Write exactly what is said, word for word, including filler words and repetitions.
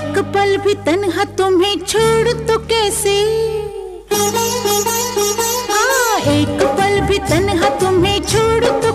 एक पल भी तन्हा तुम्हें छोड़ तो कैसे, हाँ एक पल भी तन्हा तुम्हें छोड़ तो